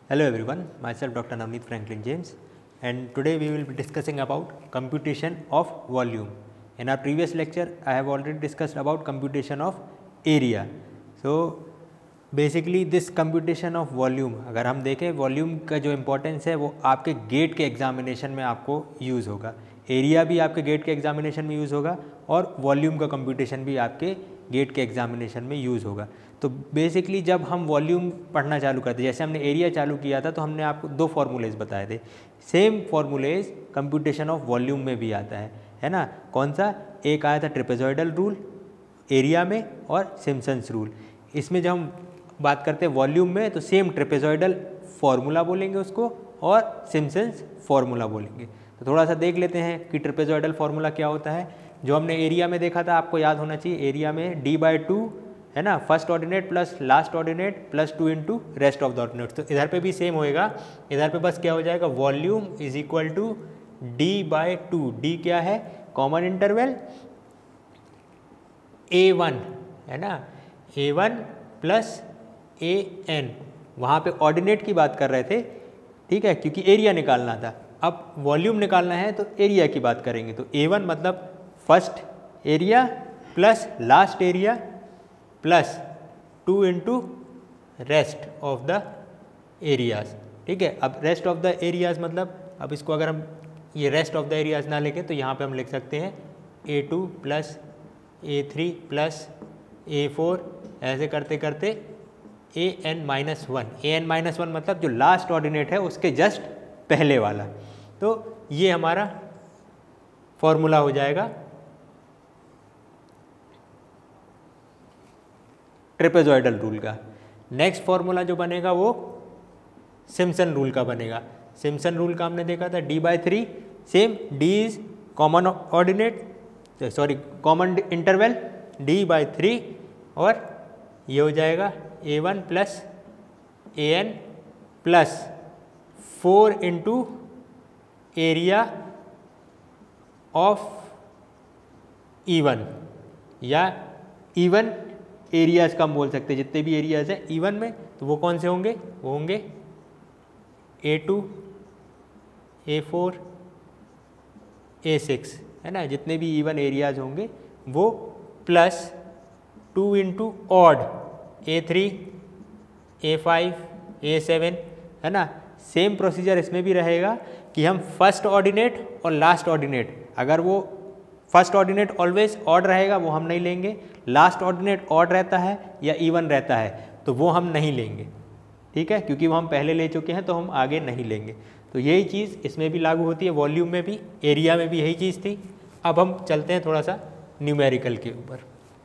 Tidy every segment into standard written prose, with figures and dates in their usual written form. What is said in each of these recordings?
Hello everyone, myself Dr. Navneet Franklin James, and today we will be discussing about computation of volume. In our previous lecture I have already discussed about computation of area. So basically this computation of volume, अगर हम देखें volume का जो importance है वो आपके gate के examination में आपको यूज़ होगा, एरिया भी आपके गेट के एग्जामिनेशन में यूज़ होगा और वॉल्यूम का कंप्यूटेशन भी आपके गेट के एग्जामिनेशन में यूज़ होगा। तो बेसिकली जब हम वॉल्यूम पढ़ना चालू करते, जैसे हमने एरिया चालू किया था तो हमने आपको दो फार्मूलेज बताए थे, same formulae computation of volume में भी आता है ना। कौन सा? एक आया था ट्रेपेजॉइडल रूल एरिया में और सिम्पसन्स रूल। इसमें जब हम बात करते हैं वॉल्यूम में तो सेम ट्रेपेजॉइडल फार्मूला बोलेंगे उसको और सिम्पसन्स फार्मूला बोलेंगे। तो थोड़ा सा देख लेते हैं कि ट्रेपेजॉइडल फार्मूला क्या होता है। जो हमने एरिया में देखा था आपको याद होना चाहिए, एरिया में d/2 है ना, first ordinate plus last ordinate plus 2 into rest of the ordinates. तो इधर पे भी सेम होएगा, इधर पे बस क्या हो जाएगा, volume is equal to d/2। d क्या है? कॉमन इंटरवल a1 है ना, a1 प्लस an। वहाँ पे ऑर्डिनेट की बात कर रहे थे, ठीक है, क्योंकि एरिया निकालना था। अब वॉल्यूम निकालना है तो एरिया की बात करेंगे। तो a1 मतलब first area plus last area plus 2 into rest of the areas, ठीक है। अब रेस्ट ऑफ द एरियाज मतलब, अब इसको अगर हम ये रेस्ट ऑफ द एरियाज ना लेके तो यहाँ पे हम लिख सकते हैं a2 plus a3 plus a4, ऐसे करते करते an-1 मतलब जो लास्ट ऑर्डिनेट है उसके जस्ट पहले वाला। तो ये हमारा फॉर्मूला हो जाएगा ट्रेपेजॉइडल रूल का। नेक्स्ट फॉर्मूला जो बनेगा वो सिम्पसन रूल का बनेगा। सिम्पसन रूल का हमने देखा था d/3, same d is common ordinate, sorry common interval d/3, और ये हो जाएगा a1 plus an plus 4 into area of E1, या E1 एरियाज का हम बोल सकते हैं, जितने भी एरियाज हैं E1 में, तो वो कौन से होंगे? वो होंगे a2 a4 a6 है ना, जितने भी E1 एरियाज होंगे वो, plus 2 into odd a3 a5 a7 है ना। सेम प्रोसीजर इसमें भी रहेगा कि हम फर्स्ट ऑर्डिनेट और लास्ट ऑर्डिनेट, अगर वो फर्स्ट ऑर्डिनेट ऑलवेज ऑड रहेगा वो हम नहीं लेंगे, लास्ट ऑर्डिनेट ऑड रहता है या इवन रहता है तो वो हम नहीं लेंगे, ठीक है, क्योंकि वो हम पहले ले चुके हैं तो हम आगे नहीं लेंगे। तो यही चीज़ इसमें भी लागू होती है, वॉल्यूम में भी, एरिया में भी यही चीज़ थी। अब हम चलते हैं थोड़ा सा न्यूमेरिकल के ऊपर।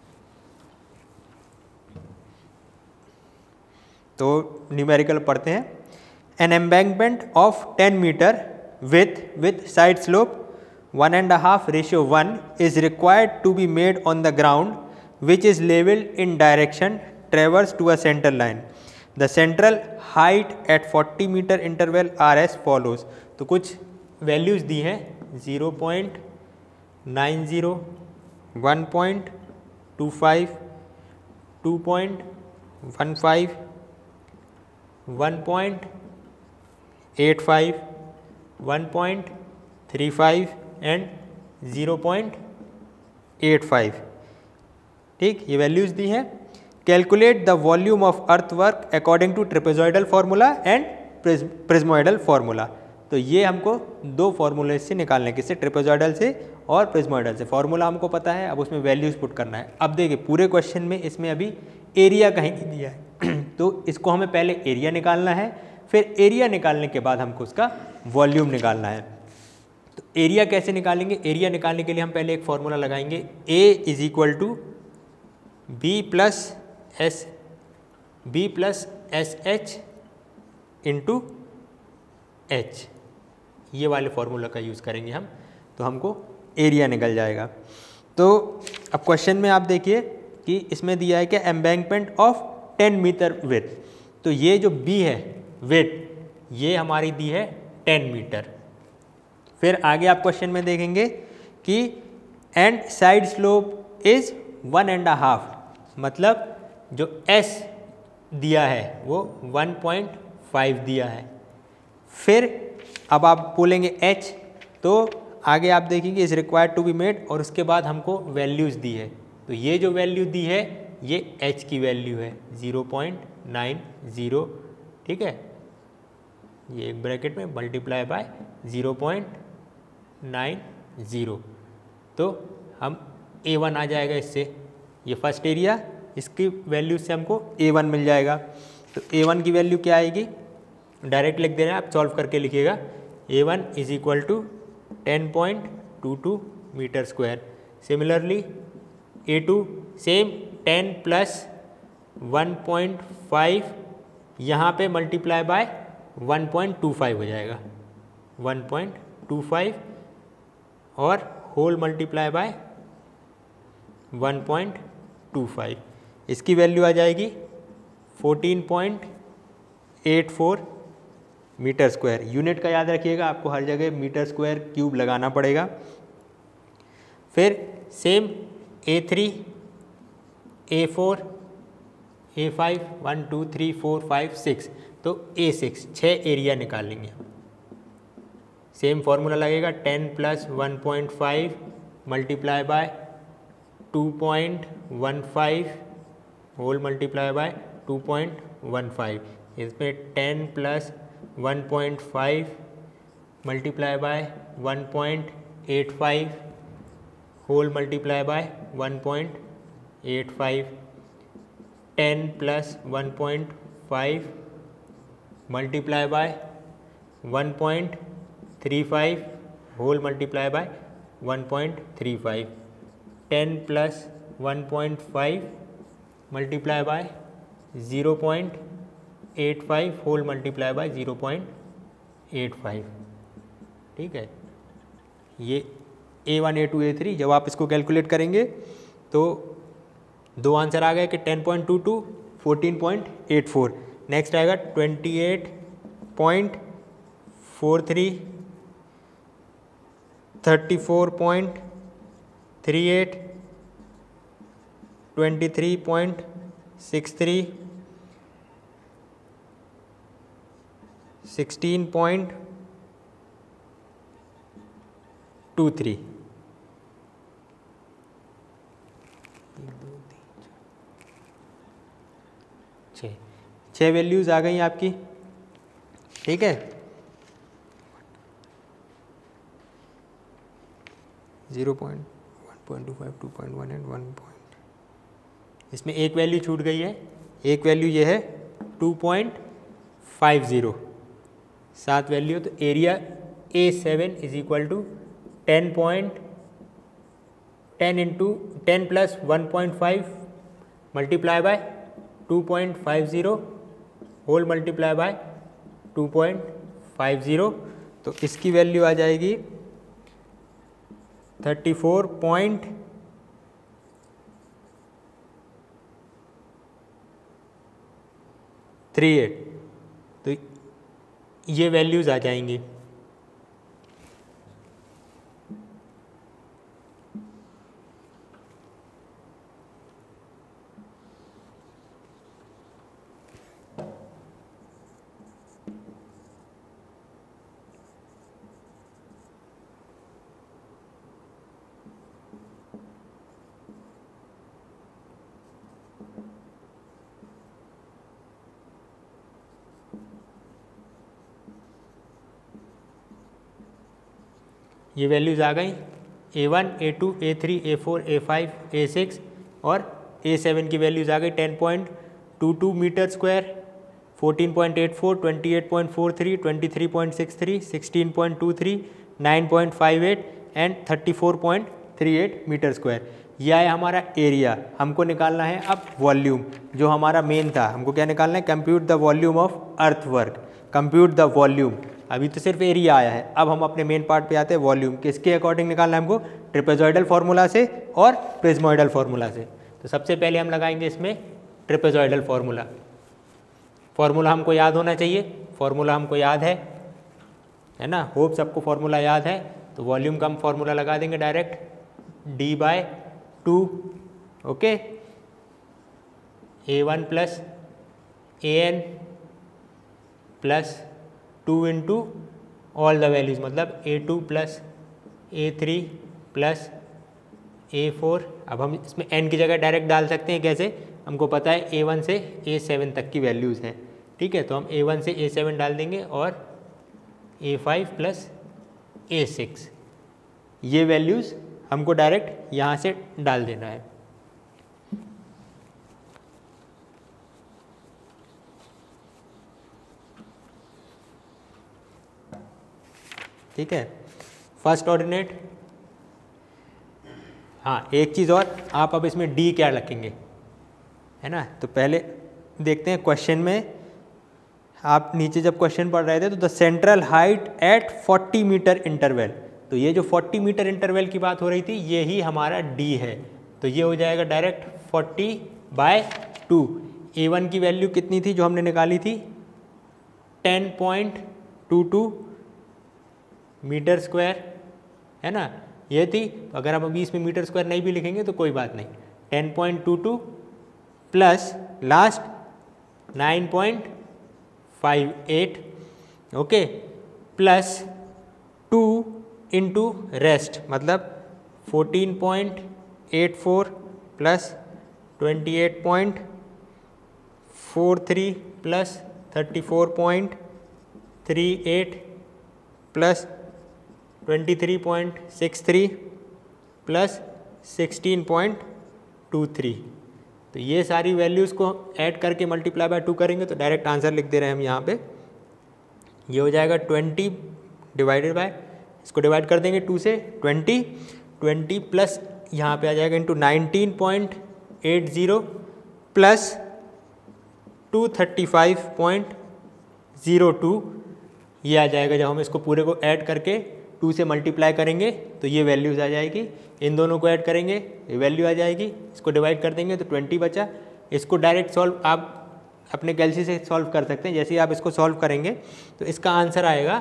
तो न्यूमेरिकल पढ़ते हैं। An embankment of 10 metre with side slope 1.5:1 is required to be made on the ground which is leveled in direction traverse to a center line. The central height at 40 meter interval are as follows. तो कुछ values दी हैं 0.90, 1.25, 2.15, 1.85, 1.35 and 0.85, ठीक, ये values दी हैं। Calculate the volume of earthwork according to trapezoidal formula and prismoidal formula. तो ये हमको दो फार्मूले से निकालने हैं, किससे? ट्रेपेजॉइडल से और प्रिज्मोइडल से। फार्मूला हमको पता है, अब उसमें वैल्यूज़ पुट करना है। अब देखिए पूरे क्वेश्चन में इसमें अभी एरिया कहीं नहीं दिया है तो इसको हमें पहले एरिया निकालना है, फिर एरिया निकालने के बाद हमको उसका वॉल्यूम निकालना है। तो एरिया कैसे निकालेंगे? एरिया निकालने के लिए हम पहले एक फॉर्मूला लगाएंगे, A is equal to B plus SH into H, ये वाले फॉर्मूला का यूज़ करेंगे हम, तो हमको एरिया निकल जाएगा। तो अब क्वेश्चन में आप देखिए कि इसमें दिया है कि एम्बैंकमेंट ऑफ 10 मीटर विड्थ, तो ये जो B है विड्थ, ये हमारी दी है 10 मीटर। फिर आगे आप क्वेश्चन में देखेंगे कि एंड साइड स्लोप इज 1.5, मतलब जो S दिया है वो 1.5 5 दिया है। फिर अब आप बोलेंगे h, तो आगे आप देखेंगे is required to be made, और उसके बाद हमको वैल्यूज़ दी है। तो ये जो वैल्यू दी है ये h की वैल्यू है 0.90, ठीक है, ये एक ब्रैकेट में मल्टीप्लाई बाय 0.90, तो हम A1 आ जाएगा इससे, ये फर्स्ट एरिया, इसकी वैल्यू से हमको A1 मिल जाएगा। तो A1 की वैल्यू क्या आएगी, डायरेक्ट लिख दे रहे हैं, आप सॉल्व करके लिखिएगा। A1 is equal to 10.22 metre square. Similarly A2 same 10 plus 1.5 यहाँ पे मल्टीप्लाई बाय 1.25 हो जाएगा, 1.25 और होल मल्टीप्लाई बाय 1.25, इसकी वैल्यू आ जाएगी 14.84 मीटर स्क्वायर। यूनिट का याद रखिएगा, आपको हर जगह मीटर स्क्वायर क्यूब लगाना पड़ेगा। फिर सेम A3, A4, A5, 1 2 3 4 5 6, तो A6 6 एरिया निकालेंगे। सेम फॉर्मूला लगेगा 10 plus 1.5 multiply by 2.15 whole multiply by 2.15, इसमें 10 plus 1.5 multiply by 1.85 whole multiply by 1.85, 10 plus 1.5 multiply by 1.35 whole multiply by 1.35, 10 plus 1.5 multiply by 0.85 whole multiply by 0.85, ठीक है। ये A1, A2, A3 जब आप इसको calculate करेंगे तो दो आंसर आ गए कि 10.22, 14.84, नेक्स्ट आएगा 28.43, 34.38, 23.63, 16.23। छः वैल्यूज़ आ गई आपकी, ठीक है। 0.1.25, 2.1 एंड 1 पॉइंट, इसमें एक वैल्यू छूट गई है, एक वैल्यू ये है 2.50, 7 वैल्यू। तो area A7 is equal to 10 into 10 plus 1.5 multiply by 2.50 whole multiply by 2.50, तो इसकी वैल्यू आ जाएगी 34.38, तो ये वैल्यूज़ आ जाएंगी। ये वैल्यूज़ आ गई A1, A2, A3, A4, A5, A6 और A7 की वैल्यूज़ आ गई 10.22 metre square, 14.84, 28.43, 23.63, 16.23, 9.58 and 34.38 metre square. यह है हमारा एरिया। हमको निकालना है अब वॉल्यूम, जो हमारा मेन था। हमको क्या निकालना है, compute the volume of earthwork, compute the volume. अभी तो सिर्फ एरिया आया है, अब हम अपने मेन पार्ट पे आते हैं, वॉल्यूम। किसके अकॉर्डिंग निकालना है हमको, ट्रेपेजॉइडल फार्मूला से और प्रिज्मोइडल फार्मूला से। तो सबसे पहले हम लगाएंगे इसमें ट्रेपेजॉइडल फार्मूला। फार्मूला हमको याद होना चाहिए, फार्मूला हमको याद है ना, होप सबको फार्मूला याद है। तो वॉल्यूम का हम फार्मूला लगा देंगे direct, D/2, okay, A1 plus AN plus 2 into all the values, मतलब A2 plus A3 plus A4। अब हम इसमें n की जगह डायरेक्ट डाल सकते हैं, कैसे? हमको पता है A1 से A7 तक की वैल्यूज़ हैं, ठीक है। तो हम A1 से A7 डाल देंगे और A5 प्लस A6, ये वैल्यूज़ हमको डायरेक्ट यहाँ से डाल देना है। ठीक है, फर्स्ट ऑर्डिनेट। हाँ, एक चीज़ और, आप अब इसमें D क्या रखेंगे, है ना? तो पहले देखते हैं क्वेश्चन में, आप नीचे जब क्वेश्चन पढ़ रहे थे तो the central height at 40 metre interval, तो ये जो 40 मीटर इंटरवल की बात हो रही थी ये ही हमारा D है। तो ये हो जाएगा डायरेक्ट 40/2। A1 की वैल्यू कितनी थी जो हमने निकाली थी? 10.22 मीटर स्क्वायर, है ना? ये थी। अगर हम अभी इसमें मीटर स्क्वायर नहीं भी लिखेंगे तो कोई बात नहीं। 10.22 plus last 9.58, okay, plus 2 into rest, मतलब 14.84 प्लस 28.43 प्लस 34.38 प्लस 23.63 प्लस 16.23। तो ये सारी वैल्यूज़ को ऐड करके मल्टीप्लाई बाय 2 करेंगे तो डायरेक्ट आंसर लिख दे रहे हैं हम यहाँ पे। ये हो जाएगा 20 डिवाइडेड बाय, इसको डिवाइड कर देंगे 2 से, 20 प्लस यहाँ पे आ जाएगा इंटू 19.80 प्लस 235.02, ये आ जाएगा। जब हम इसको पूरे को ऐड करके 2 से मल्टीप्लाई करेंगे तो ये वैल्यूज़ आ जाएगी। इन दोनों को ऐड करेंगे ये वैल्यू आ जाएगी, इसको डिवाइड कर देंगे तो 20 बचा। इसको डायरेक्ट सॉल्व आप अपने कैलसी से सॉल्व कर सकते हैं। जैसे ही आप इसको सॉल्व करेंगे तो इसका आंसर आएगा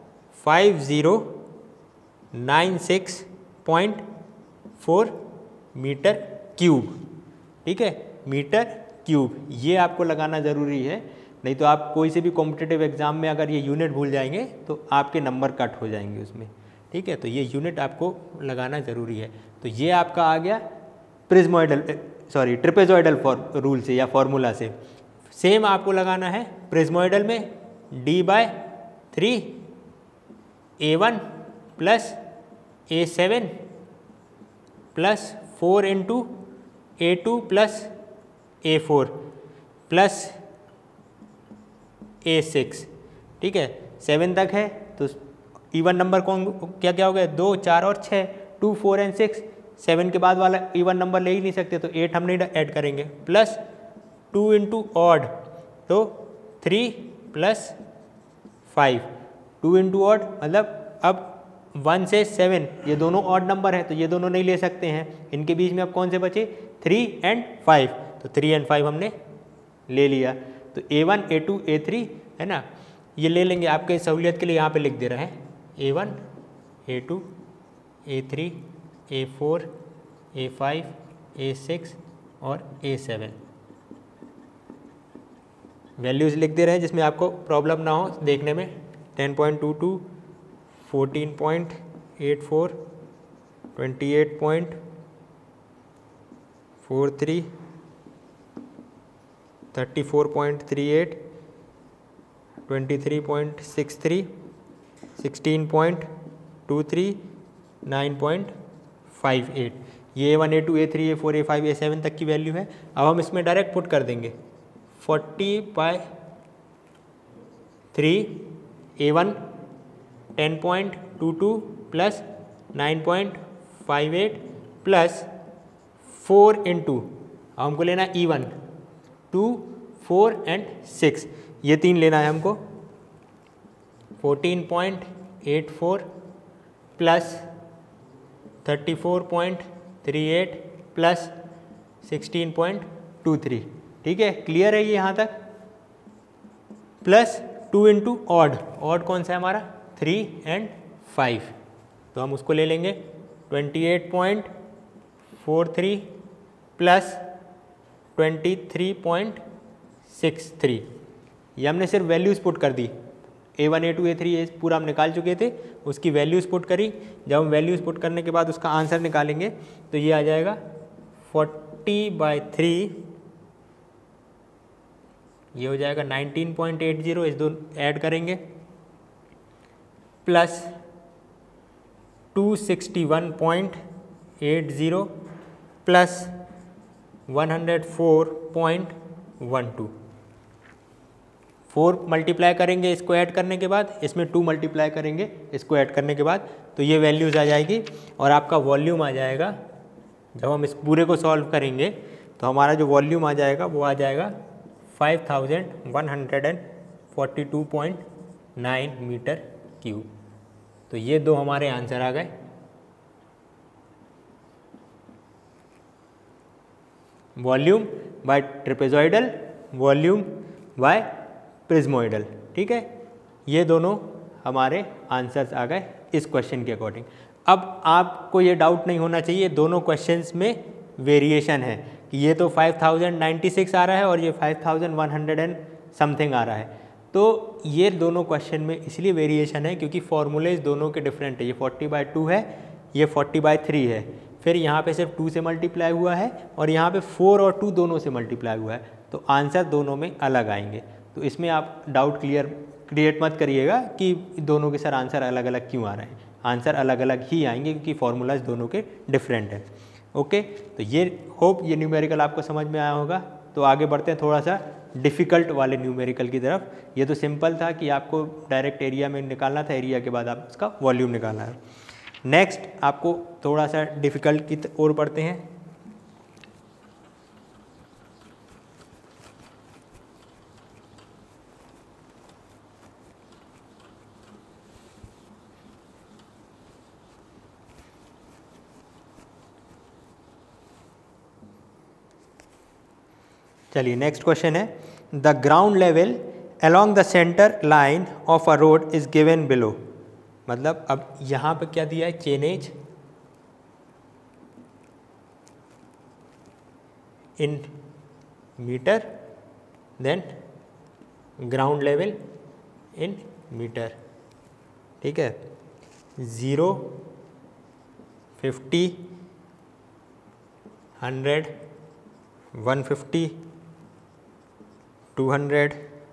5096.4 मीटर क्यूब, ठीक है, मीटर क्यूब। ये आपको लगाना ज़रूरी है, नहीं तो आप कोई से भी कॉम्पिटिटिव एग्जाम में अगर ये यूनिट भूल जाएंगे तो आपके नंबर कट हो जाएंगे उसमें, ठीक है। तो ये यूनिट आपको लगाना ज़रूरी है। तो ये आपका आ गया ट्रिपेजॉइडल रूल से या फॉर्मूला से। सेम आपको लगाना है प्रिज्मोइडल में D/3 A1 plus A7 plus 4 into A2 plus A4 plus A6, ठीक है। 7 तक है तो इवन नंबर कौन क्या क्या हो गया? 2, 4 और 6, 2, 4 एंड 6। 7 के बाद वाला इवन नंबर ले ही नहीं सकते तो 8 हम नहीं ऐड करेंगे। प्लस 2 इंटू ऑड, तो 3 प्लस 5। 2 इंटू ऑड मतलब अब 1 से 7 ये दोनों ऑड नंबर है तो ये दोनों नहीं ले सकते हैं। इनके बीच में अब कौन से बचे? 3 एंड 5, तो 3 एंड 5 हमने ले लिया। तो A1, A2, A3, है ना, ये ले लेंगे। आपके सहूलियत के लिए यहाँ पे लिख दे रहे हैं A1, A2, A3, A4, A5, A6 और A7 वैल्यूज़ लिख दे रहे हैं जिसमें आपको प्रॉब्लम ना हो देखने में। 10.22, 14.84, 28.43, 34.38, 23.63, 16.23, 9.58। ये A1, A2, A3, A4, A5, A7 तक की वैल्यू है। अब हम इसमें डायरेक्ट पुट कर देंगे 40/3 A1 10.22 प्लस 9.58 प्लस 4 इंटू, हमको लेना E1 2, 4 एंड 6, ये 3 लेना है हमको। 14.84 प्लस 34.38 प्लस 16.23, ठीक है। क्लियर है ये यहाँ तक? प्लस 2 इंटू ऑड, ऑड कौन सा है हमारा? 3 एंड 5, तो हम उसको ले लेंगे 28.43 प्लस 23.63, ये हमने सिर्फ वैल्यूज़ पुट कर दी, A1 A2 A3 ये पूरा हम निकाल चुके थे, उसकी वैल्यूज़ पुट करी। जब हम वैल्यूज़ पुट करने के बाद उसका आंसर निकालेंगे तो ये आ जाएगा 40/3, ये हो जाएगा 19.80, इस दो ऐड करेंगे, प्लस 261.80 प्लस 104.12, 4 मल्टीप्लाई करेंगे इसको ऐड करने के बाद, इसमें 2 मल्टीप्लाई करेंगे इसको ऐड करने के बाद, तो ये वैल्यूज़ आ जाएगी और आपका वॉल्यूम आ जाएगा। जब हम इस पूरे को सॉल्व करेंगे तो हमारा जो वॉल्यूम आ जाएगा वो आ जाएगा 5142.9 मीटर क्यूब। तो ये दो हमारे आंसर आ गए। Volume by trapezoidal, volume by prismoidal, ठीक है, ये दोनों हमारे आंसर्स आ गए इस क्वेश्चन के अकॉर्डिंग। अब आपको ये डाउट नहीं होना चाहिए, दोनों क्वेश्चंस में वेरिएशन है कि ये तो 5096 आ रहा है और ये 5100 एंड समथिंग आ रहा है। तो ये दोनों क्वेश्चन में इसलिए वेरिएशन है क्योंकि फॉर्मूलेज दोनों के डिफरेंट है, ये 40/2 है, ये 40/3 है, फिर यहाँ पे सिर्फ 2 से मल्टीप्लाई हुआ है और यहाँ पे 4 और 2 दोनों से मल्टीप्लाई हुआ है, तो आंसर दोनों में अलग आएंगे। तो इसमें आप डाउट क्रिएट मत करिएगा कि दोनों के सर आंसर अलग अलग क्यों आ रहे हैं, आंसर अलग अलग ही आएंगे क्योंकि फॉर्मूलाज दोनों के डिफरेंट हैं। ओके, तो ये होप ये न्यूमेरिकल आपको समझ में आया होगा। तो आगे बढ़ते हैं थोड़ा सा डिफ़िकल्ट वाले न्यूमेरिकल की तरफ। ये तो सिंपल था कि आपको डायरेक्ट एरिया में निकालना था, एरिया के बाद आप उसका वॉल्यूम निकालना है। नेक्स्ट आपको थोड़ा सा डिफ़िकल्ट की ओर बढ़ते हैं। चलिए नेक्स्ट क्वेश्चन है, the ground level along the centre line of a road is given below. मतलब अब यहाँ पे क्या दिया है, chainage in metre, then ground level in metre, ठीक है, 0, 50, 100, 150, 200,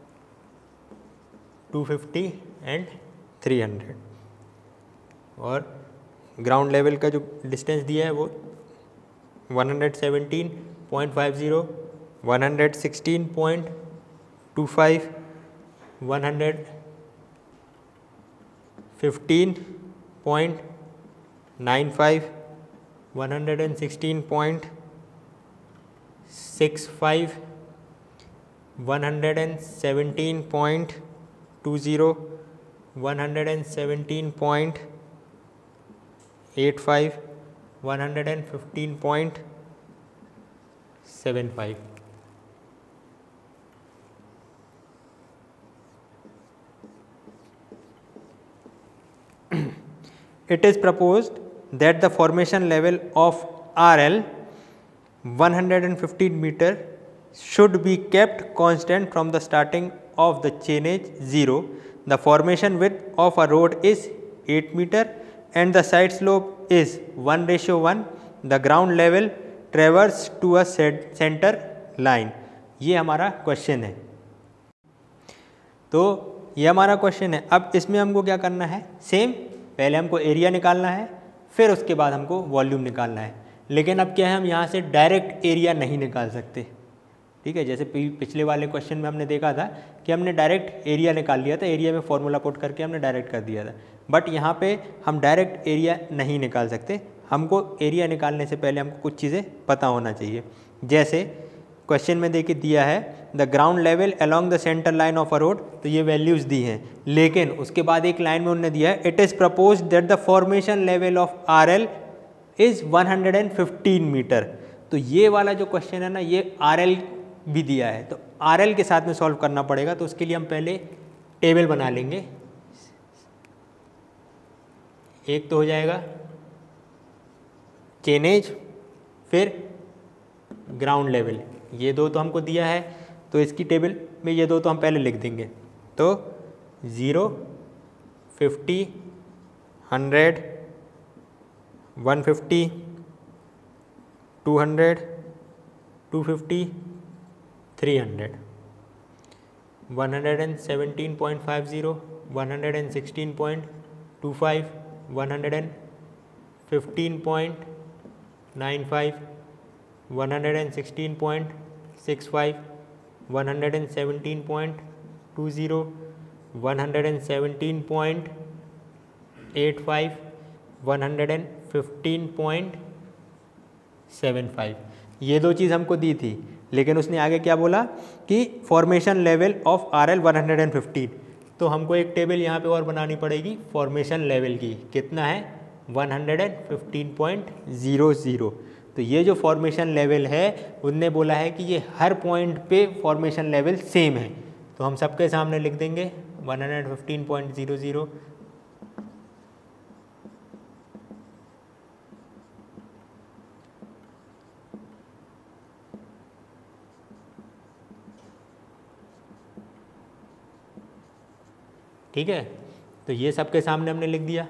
250 एंड 300। और ग्राउंड लेवल का जो डिस्टेंस दिया है वो 117.50, 116.25, 115.95, 116.65, 117.20, 117.85, 115.75। It is proposed that the formation level of RL 115 meter should be kept constant from the starting of the chainage 0. The formation width of a road is 8 meter and the side slope is 1:1. The ground level traverses to a center line. ये हमारा question है। तो ये हमारा question है। अब इसमें हमको क्या करना है, सेम पहले हमको एरिया निकालना है, फिर उसके बाद हमको वॉल्यूम निकालना है। लेकिन अब क्या है, हम यहाँ से डायरेक्ट एरिया नहीं निकाल सकते, ठीक है। जैसे पिछले वाले क्वेश्चन में हमने देखा था कि हमने डायरेक्ट एरिया निकाल लिया था, एरिया में फॉर्मूला पुट करके हमने डायरेक्ट कर दिया था। बट यहाँ पे हम डायरेक्ट एरिया नहीं निकाल सकते, हमको एरिया निकालने से पहले हमको कुछ चीज़ें पता होना चाहिए। जैसे क्वेश्चन में देखिए दिया है the ground level along the centre line of a road, तो ये वैल्यूज़ दी हैं, लेकिन उसके बाद एक लाइन में उन्होंने दिया है it is propose that the formation level of RL is 115 metre. तो ये वाला जो क्वेश्चन है ना, ये RL भी दिया है, तो RL के साथ में सॉल्व करना पड़ेगा। तो उसके लिए हम पहले टेबल बना लेंगे। एक तो हो जाएगा चेनेज, फिर ग्राउंड लेवल, ये दो तो हमको दिया है, तो इसकी टेबल में ये दो तो हम पहले लिख देंगे। तो 0, 50, 100, 150, 200, 250, 300, 117.50, 116.25, 115.95, 116.65, 117.20, 117.85, 115.75। ये दो चीज़ हमको दी थी, लेकिन उसने आगे क्या बोला कि फॉर्मेशन लेवल ऑफ RL 115। तो हमको एक टेबल यहाँ पे और बनानी पड़ेगी फॉर्मेशन लेवल की, कितना है 115.00। तो ये जो फॉर्मेशन लेवल है उनने बोला है कि ये हर पॉइंट पे फॉर्मेशन लेवल सेम है। तो हम सबके सामने लिख देंगे 115.00। ठीक है, तो ये सबके सामने हमने लिख दिया।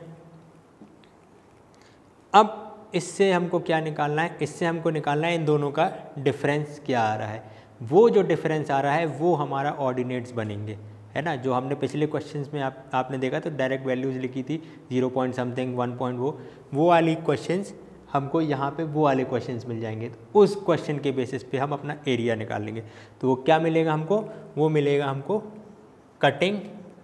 अब इससे हमको क्या निकालना है, इससे हमको निकालना है इन दोनों का डिफरेंस क्या आ रहा है। वो जो डिफरेंस आ रहा है वो हमारा ऑर्डिनेट्स बनेंगे, है ना। जो हमने पिछले क्वेश्चंस में आपने देखा तो डायरेक्ट वैल्यूज़ लिखी थी 0 पॉइंट समथिंग 1 पॉइंट, वो वाली क्वेश्चंस हमको यहाँ पे वो वाले क्वेश्चंस मिल जाएंगे। तो उस क्वेश्चन के बेसिस पे हम अपना एरिया निकाल लेंगे। तो वो क्या मिलेगा हमको, वो मिलेगा हमको कटिंग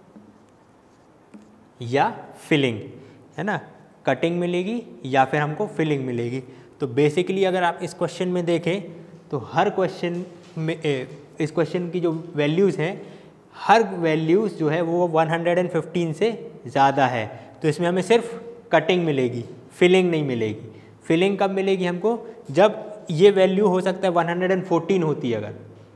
या फिलिंग, है ना। कटिंग मिलेगी या फिर हमको फिलिंग मिलेगी। तो बेसिकली अगर आप इस क्वेश्चन में देखें तो हर क्वेश्चन में इस क्वेश्चन की जो वैल्यूज़ हैं, हर वैल्यूज़ जो है वो 115 से ज़्यादा है। तो इसमें हमें सिर्फ कटिंग मिलेगी, फिलिंग नहीं मिलेगी। फिलिंग कब मिलेगी हमको, जब ये वैल्यू हो सकता है 114 होती है। अगर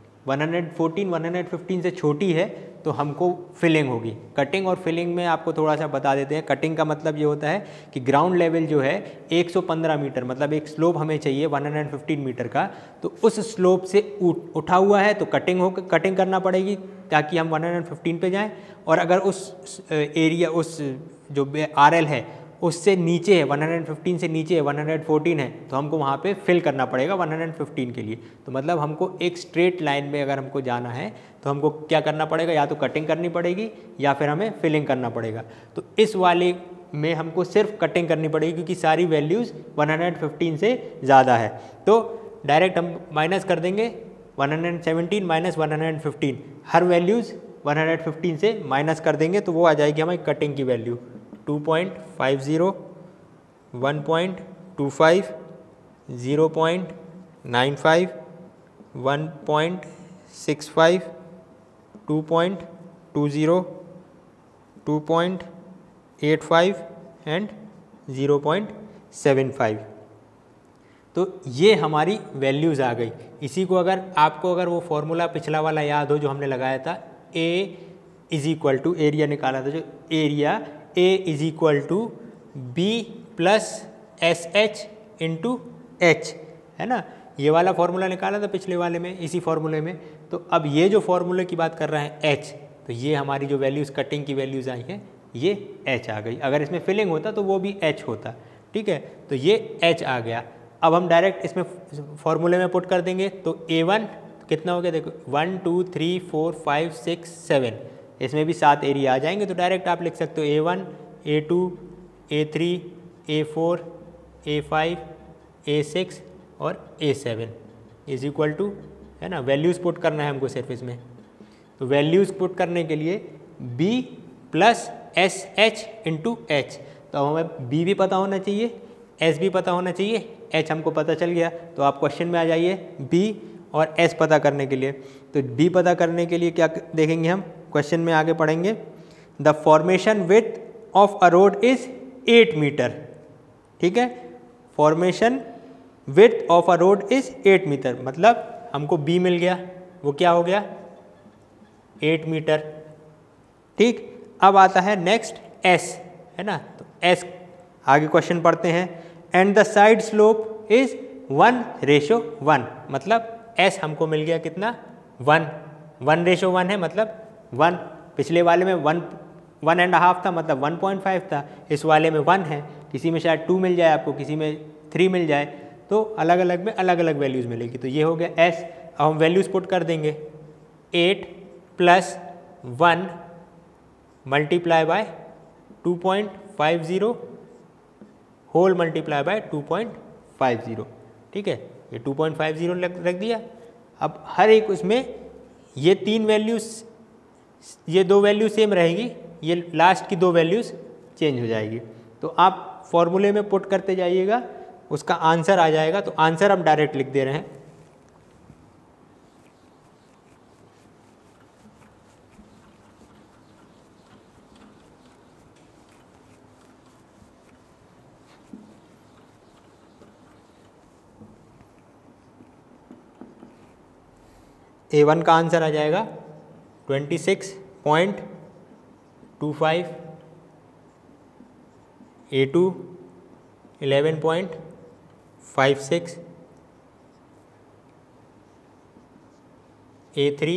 115 से छोटी है तो हमको फिलिंग होगी। कटिंग और फिलिंग में आपको थोड़ा सा बता देते हैं। कटिंग का मतलब ये होता है कि ग्राउंड लेवल जो है 115 मीटर, मतलब एक स्लोप हमें चाहिए 115 मीटर का, तो उस स्लोप से उठा हुआ है तो कटिंग करना पड़ेगी ताकि हम 115 पे जाएं। और अगर उस एरिया, उस जो RL है उससे नीचे है, 115 से नीचे है, 114 है, तो हमको वहाँ पे फिल करना पड़ेगा 115 के लिए। तो मतलब हमको एक स्ट्रेट लाइन में अगर हमको जाना है तो हमको क्या करना पड़ेगा, या तो कटिंग करनी पड़ेगी या फिर हमें फिलिंग करना पड़ेगा। तो इस वाले में हमको सिर्फ कटिंग करनी पड़ेगी क्योंकि सारी वैल्यूज़ 115 से ज़्यादा है। तो डायरेक्ट हम माइनस कर देंगे 117 माइनस 115, हर वैल्यूज़ 115 से माइनस कर देंगे तो वो आ जाएगी हमारी कटिंग की वैल्यू 2.50, 1.25, 0.95, 1.65, 2.20, 2.85 एंड 0.75। तो ये हमारी वैल्यूज़ आ गई। इसी को अगर आपको वो फॉर्मूला पिछला वाला याद हो जो हमने लगाया था, A is equal to, area निकाला था जो, area A is equal to B plus SH into H, है ना। ये वाला फॉर्मूला निकाला था पिछले वाले में, इसी फॉर्मूले में। तो अब ये जो फॉर्मूले की बात कर रहे हैं H, तो ये हमारी जो वैल्यूज़ कटिंग की वैल्यूज़ आई हैं ये H आ गई। अगर इसमें फिलिंग होता तो वो भी H होता, ठीक है। तो ये H आ गया। अब हम डायरेक्ट इसमें फॉर्मूले में पुट कर देंगे तो A1 कितना हो गया, देखो 1 2 3 4 5 6 7, इसमें भी 7 एरिया आ जाएंगे। तो डायरेक्ट आप लिख सकते हो A1, A2, A3, A4, A5, A6 और A7 इज इक्वल टू, है ना। वैल्यूज़ पुट करना है हमको सिर्फ इसमें। तो वैल्यूज़ पुट करने के लिए B plus SH into H, तो हमें B भी पता होना चाहिए, S भी पता होना चाहिए, H हमको पता चल गया। तो आप क्वेश्चन में आ जाइए B और S पता करने के लिए। तो B पता करने के लिए क्या देखेंगे हम, क्वेश्चन में आगे पढ़ेंगे। The formation width of a road is 8 metre, ठीक है। Formation width of a road is 8 metre, मतलब हमको B मिल गया, वो क्या हो गया 8 मीटर, ठीक। अब आता है नेक्स्ट S, है ना। तो S आगे क्वेश्चन पढ़ते हैं। And the side slope is 1:1, मतलब S हमको मिल गया कितना 1, 1:1 है, मतलब 1, पिछले वाले में 1.5 था, मतलब 1.5 था, इस वाले में 1 है, किसी में शायद 2 मिल जाए आपको, किसी में 3 मिल जाए, तो अलग अलग में अलग अलग वैल्यूज़ मिलेगी। तो ये हो गया S। अब हम वैल्यूज़ पुट कर देंगे, 8 + 1 multiply by 2.50 whole multiply by 2.50, ठीक है, ये 2.50 रख दिया। अब हर एक उसमें ये 3 वैल्यूज़, ये 2 वैल्यू सेम रहेगी, ये लास्ट की 2 वैल्यूज़ चेंज हो जाएगी। तो आप फॉर्मूले में पुट करते जाइएगा, उसका आंसर आ जाएगा। तो आंसर हम डायरेक्ट लिख दे रहे हैं, A1 का आंसर आ जाएगा 26.25, A2 11.56, A3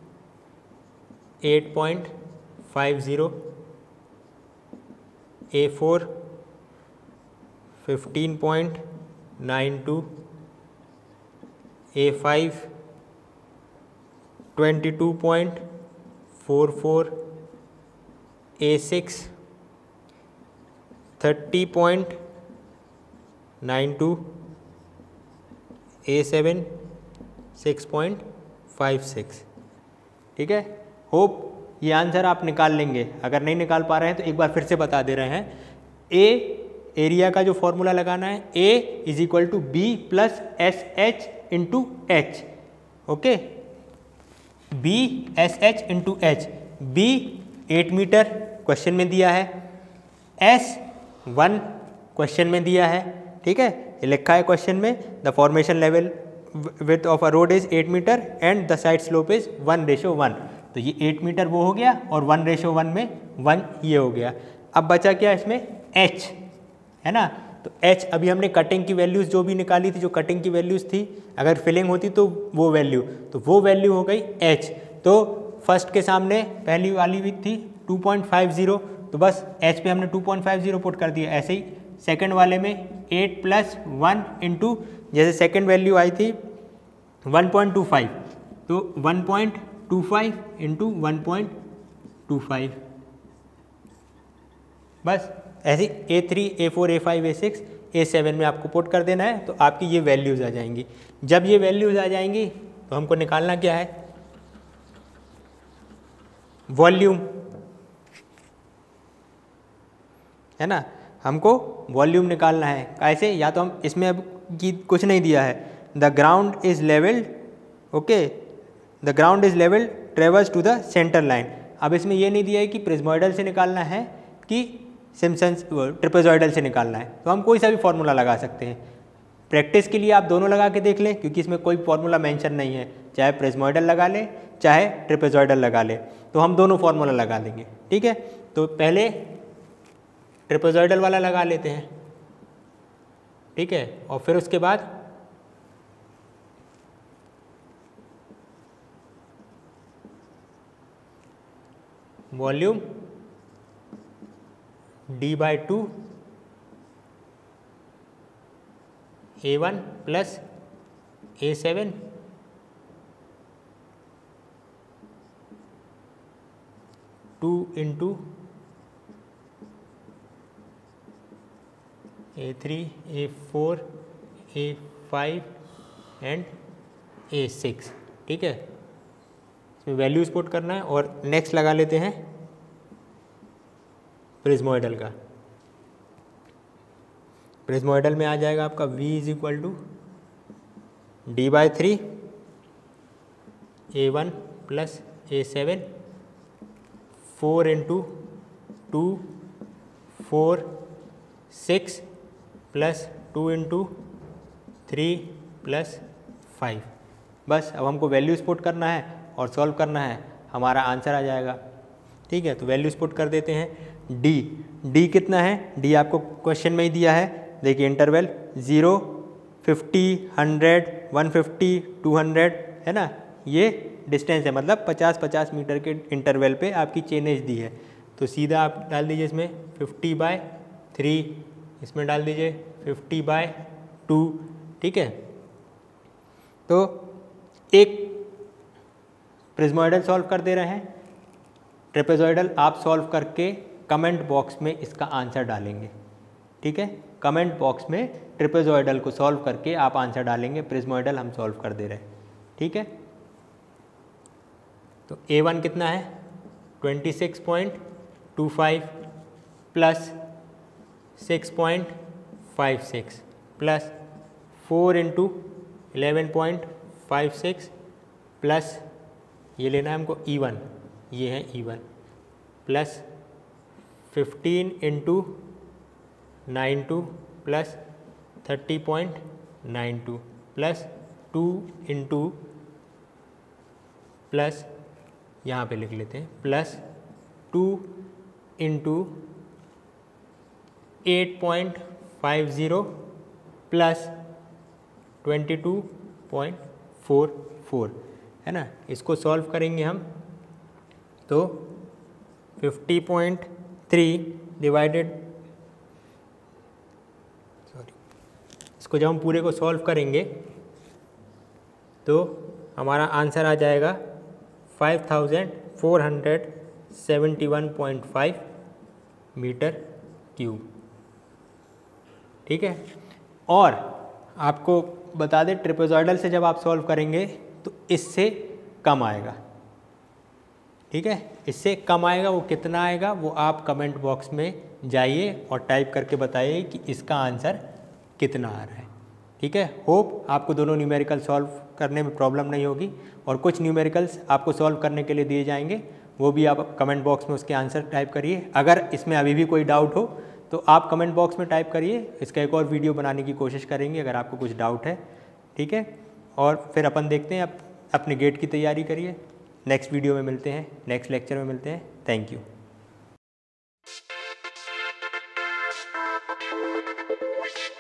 8.50, A4 15.92, A5 22.44, A6 30.92, A7 6.56, ठीक है। होप ये आंसर आप निकाल लेंगे। अगर नहीं निकाल पा रहे हैं तो एक बार फिर से बता दे रहे हैं। ए एरिया का जो फॉर्मूला लगाना है, A = B + SH × H, okay, B SH × H। B 8 metre question में दिया है, S 1 क्वेश्चन में दिया है, ठीक है, ये लिखा है क्वेश्चन में, the formation level width of a road is 8 metre and the side slope is 1:1। तो ये 8 मीटर वो हो गया और 1:1 में 1 ये हो गया। अब बचा क्या इसमें, H, है ना। तो H अभी हमने कटिंग की वैल्यूज़ जो भी निकाली थी, जो कटिंग की वैल्यूज़ थी, अगर फिलिंग होती तो वो वैल्यू, तो वो वैल्यू हो गई H। तो फर्स्ट के सामने पहली वाली भी थी 2.50, तो बस H पे हमने 2.50 पुट कर दिया। ऐसे ही सेकंड वाले में 8 + 1 × जैसे सेकंड वैल्यू आई थी 1.25, तो 1.25 × 1.25, बस ऐसे A3 A4 A5 A6 A7 में आपको पुट कर देना है। तो आपकी ये वैल्यूज़ आ जाएंगी। जब ये वैल्यूज़ आ जाएंगी तो हमको निकालना क्या है, वॉल्यूम, है ना। हमको वॉल्यूम निकालना है। कैसे, या तो हम इसमें अब की कुछ नहीं दिया है, the ground is levelled, okay, the ground is levelled traverse to the centre line. अब इसमें ये नहीं दिया है कि प्रिज्मोइडल से निकालना है कि सिम्पसन्स ट्रिपेजॉइडल से निकालना है। तो हम कोई सा भी फॉर्मूला लगा सकते हैं। प्रैक्टिस के लिए आप दोनों लगा के देख लें, क्योंकि इसमें कोई फॉर्मूला मेंशन नहीं है, चाहे प्रिज्मोइडल लगा लें चाहे ट्रिपेजॉइडल लगा लें, तो हम दोनों फॉर्मूला लगा देंगे, ठीक है। तो पहले ट्रिपेजॉइडल वाला लगा लेते हैं, ठीक है, और फिर उसके बाद volume D/2 A1 + A7 2 × A3 A4 A5 and A6, ठीक है। इसमें वैल्यूज पुट करना है और नेक्स्ट लगा लेते हैं प्रिज्मोइडल का। प्रिज्मोइडल में आ जाएगा आपका V = D/3 A1 + A7 4 × 2 4 6 + 2 × 3 + 5। बस अब हमको वैल्यूज पुट करना है और सॉल्व करना है, हमारा आंसर आ जाएगा, ठीक है। तो वैल्यूज पुट कर देते हैं। डी कितना है, डी आपको क्वेश्चन में ही दिया है, देखिए इंटरवल 0 50 100 150 200, है ना, ये डिस्टेंस है, मतलब 50-50 मीटर के इंटरवल पे आपकी चेनेज दी है। तो सीधा आप डाल दीजिए इसमें 50/3, इसमें डाल दीजिए 50/2, ठीक है। तो एक प्रिज्मोइडल सॉल्व कर दे रहे हैं, ट्रेपेजॉइडल आप सॉल्व करके कमेंट बॉक्स में इसका आंसर डालेंगे, ठीक है। कमेंट बॉक्स में ट्रेपेजॉइडल को सॉल्व करके आप आंसर डालेंगे, प्रिज्मोइडल हम सॉल्व कर दे रहे हैं, ठीक है। तो A1 कितना है 26.25 प्लस 6.56 प्लस 4 इंटू 11.56 प्लस ये लेना है हमको E1, ये है E1 plus 15 into 92 plus 30.92 plus 2 into plus यहाँ पे लिख लेते हैं प्लस 2 इंटू 8.50 प्लस 22.44 है ना। इसको सॉल्व करेंगे हम तो 50.3 डिवाइडेड, इसको जब हम पूरे को सॉल्व करेंगे तो हमारा आंसर आ जाएगा 5471.5 मीटर क्यूब, ठीक है। और आपको बता दें ट्रेपेजॉइडल से जब आप सॉल्व करेंगे तो इससे कम आएगा, ठीक है। इससे कम आएगा, वो कितना आएगा वो आप कमेंट बॉक्स में जाइए और टाइप करके बताइए कि इसका आंसर कितना आ रहा है, ठीक है। होप आपको दोनों न्यूमेरिकल सॉल्व करने में प्रॉब्लम नहीं होगी, और कुछ न्यूमेरिकल्स आपको सॉल्व करने के लिए दिए जाएंगे, वो भी आप कमेंट बॉक्स में उसके आंसर टाइप करिए। अगर इसमें अभी भी कोई डाउट हो तो आप कमेंट बॉक्स में टाइप करिए, इसका एक और वीडियो बनाने की कोशिश करेंगे अगर आपको कुछ डाउट है, ठीक है। और फिर अपन देखते हैं, आप अपने गेट की तैयारी करिए। नेक्स्ट वीडियो में मिलते हैं, नेक्स्ट लेक्चर में मिलते हैं। Thank you.